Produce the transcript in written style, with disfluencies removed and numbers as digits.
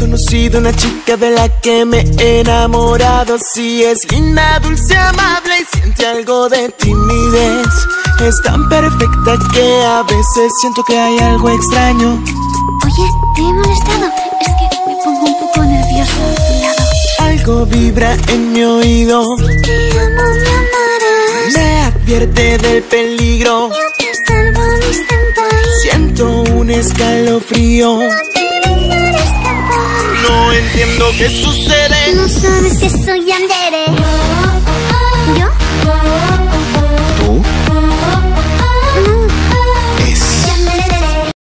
conocido una chica de la que me he enamorado. Sí, es linda, dulce, amable y siente algo de timidez. Es tan perfecta que a veces siento que hay algo extraño. Oye, ¿te he molestado? Es que me pongo un poco nervioso a tu lado. Algo vibra en mi oído. Si te amo, me amarás. Me advierte del peligro. Yo te salvo, mi senpai. Siento un escalofrío. No te dejaré escapar. No entiendo qué sucede. No sabes que soy yandere.